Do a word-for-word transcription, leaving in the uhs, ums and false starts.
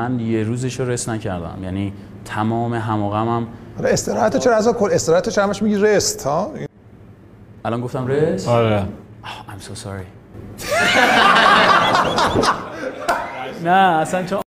من یه روزش رو رست نکردم، یعنی تمام هماغمم. استراحت چرا اصلا کل استراحت چرا همش میگی رست ها؟ الان گفتم رست؟ آره. I'm so sorry. نه اصلا چون